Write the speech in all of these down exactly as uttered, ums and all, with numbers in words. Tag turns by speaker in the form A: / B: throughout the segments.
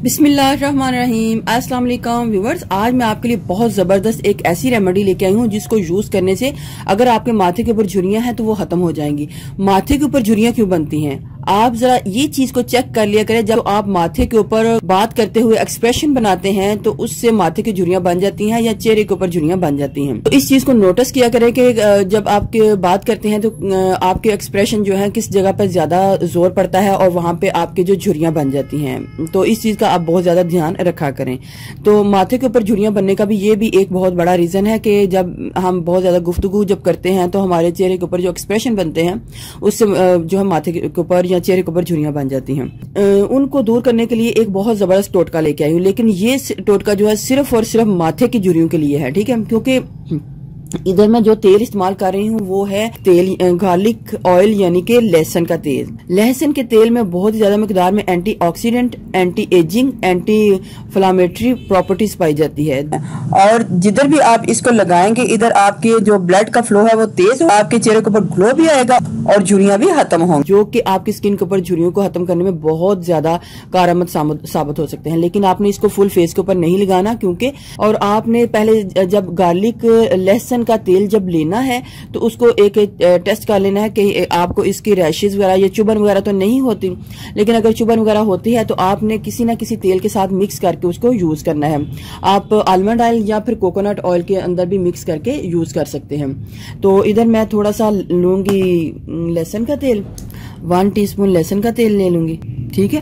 A: बिस्मिल्लाहिर्रहमानिर्रहीम। अस्सलाम वालेकुम व्यूवर्स, आज मैं आपके लिए बहुत जबरदस्त एक ऐसी रेमेडी लेके आई हूँ जिसको यूज करने से अगर आपके माथे के ऊपर झुर्रियां हैं तो वो खत्म हो जाएंगी। माथे के ऊपर झुर्रियां क्यों बनती हैं, आप जरा ये चीज को चेक कर लिया करें। जब आप माथे के ऊपर बात करते हुए एक्सप्रेशन बनाते हैं तो उससे माथे की झुर्रियां बन जाती हैं या चेहरे के ऊपर झुर्रियां बन जाती हैं। तो इस चीज को नोटिस किया करें कि जब आपके बात करते हैं तो आपके एक्सप्रेशन जो है किस जगह पर ज्यादा जोर पड़ता है और वहां पे आपके जो झुर्रियां बन जाती हैं। तो इस चीज का आप बहुत ज्यादा ध्यान रखा करें। तो माथे के ऊपर झुर्रियां बनने का भी ये भी एक बहुत बड़ा रीजन है कि जब हम बहुत ज्यादा गुफ्तगू जब करते हैं तो हमारे चेहरे के ऊपर जो एक्सप्रेशन बनते हैं उससे जो है माथे के ऊपर या चेहरे के ऊपर झुर्रियां बन जाती हैं। उनको दूर करने के लिए एक बहुत जबरदस्त टोटका लेके आई हूँ, लेकिन ये टोटका जो है सिर्फ और सिर्फ माथे की झुर्रियों के लिए है, ठीक है। क्योंकि इधर मैं जो तेल इस्तेमाल कर रही हूँ वो है तेल गार्लिक ऑयल यानी कि लहसुन का तेल। लहसुन के तेल में बहुत ज्यादा मिकदार में antioxidant, anti ageing, anti inflammatory properties पाई जाती है। और जिधर भी आप इसको लगाएंगे इधर आपके जो ब्लड का फ्लो है वो तेज हो, आपके चेहरे के ऊपर ग्लो भी आएगा और झुर्रियां भी खत्म होंगी, जो कि आपकी स्किन के ऊपर झुर्रियों को खत्म करने में बहुत ज्यादा कारआमद साबित हो सकते हैं। लेकिन आपने इसको फुल फेस के ऊपर नहीं लगाना, क्योंकि और आपने पहले जब गार्लिक लहसुन का तेल जब लेना है तो उसको एक, एक टेस्ट कर लेना है कि आपको इसकी रैशेज वगैरह या चुभन वगैरह तो नहीं होती। लेकिन अगर चुभन वगैरह होती है तो आपने किसी ना किसी तेल के साथ मिक्स करके उसको यूज करना है। आप आलमंड ऑयल या फिर कोकोनट ऑयल के अंदर भी मिक्स करके यूज कर सकते हैं। तो इधर मैं थोड़ा सा लूंगी लहसुन का तेल, वन टीस्पून लहसुन का तेल ले लूंगी, ठीक है।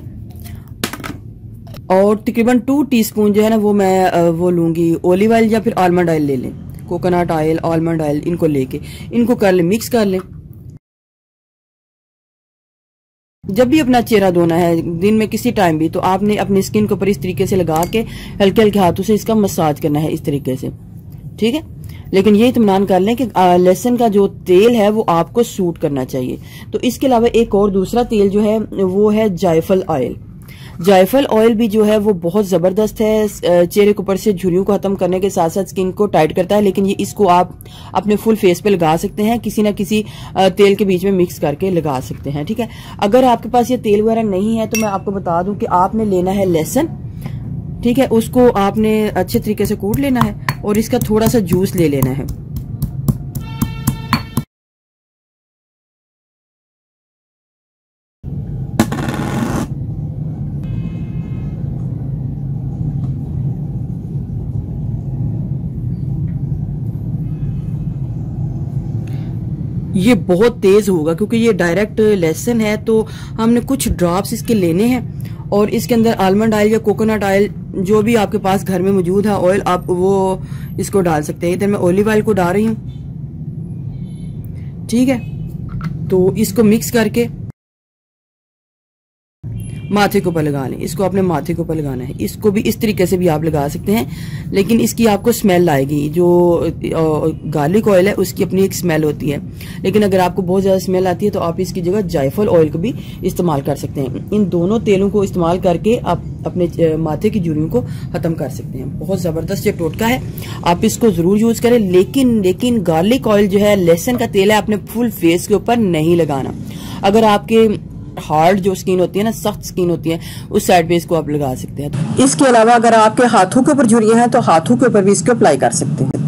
A: और तकरीबन टू टीस्पून जो है ना वो मैं वो लूंगी ऑलिव ऑयल या फिर आलमंड ऑयल ले लें, कोकोनट ऑयल, आलमंड ऑयल, इनको लेके इनको कर ले, मिक्स कर लें। जब भी अपना चेहरा धोना है दिन में किसी टाइम भी, तो आपने अपनी स्किन के ऊपर इस तरीके से लगा के हल्के हल्के हाथों से इसका मसाज करना है इस तरीके से, ठीक है। लेकिन ये इत्मीनान कर लें कि लहसुन का जो तेल है वो आपको सूट करना चाहिए। तो इसके अलावा एक और दूसरा तेल जो है वो है जायफल ऑयल। जायफल ऑयल भी जो है वो बहुत जबरदस्त है, चेहरे के ऊपर से झुर्रियों को खत्म करने के साथ साथ स्किन को टाइट करता है। लेकिन ये इसको आप अपने फुल फेस पे लगा सकते हैं, किसी ना किसी तेल के बीच में मिक्स करके लगा सकते हैं, ठीक है। अगर आपके पास ये तेल वगैरह नहीं है तो मैं आपको बता दूं कि आपने लेना है लहसुन, ठीक है। उसको आपने अच्छे तरीके से कूट लेना है और इसका थोड़ा सा जूस ले लेना है। ये बहुत तेज होगा क्योंकि ये डायरेक्ट लहसुन है, तो हमने कुछ ड्रॉप्स इसके लेने हैं और इसके अंदर आलमंड ऑयल या कोकोनट ऑयल जो भी आपके पास घर में मौजूद है ऑयल, आप वो इसको डाल सकते हैं। इधर मैं ऑलिव ऑयल को डाल रही हूँ, ठीक है। तो इसको मिक्स करके माथे के ऊपर लगा लें। इसको अपने माथे के ऊपर लगाना है। इसको भी इस तरीके से भी आप लगा सकते हैं, लेकिन इसकी आपको स्मेल आएगी। जो गार्लिक ऑयल है उसकी अपनी एक स्मेल होती है, लेकिन अगर आपको बहुत ज्यादा स्मेल आती है तो आप इसकी जगह जायफल ऑयल को भी इस्तेमाल कर सकते हैं। इन दोनों तेलों को इस्तेमाल करके आप अपने माथे की झुर्रियों को खत्म कर सकते हैं। बहुत जबरदस्त ये टोटका है, आप इसको जरूर यूज करें। लेकिन लेकिन गार्लिक ऑयल जो है, लहसुन का तेल है, अपने फुल फेस के ऊपर नहीं लगाना। अगर आपके हार्ड जो स्किन होती है ना, सख्त स्किन होती है, उस साइड पे इसको आप लगा सकते हैं। इसके अलावा अगर आपके हाथों के ऊपर झुर्रियां हैं तो हाथों के ऊपर भी इसको अप्लाई कर सकते हैं।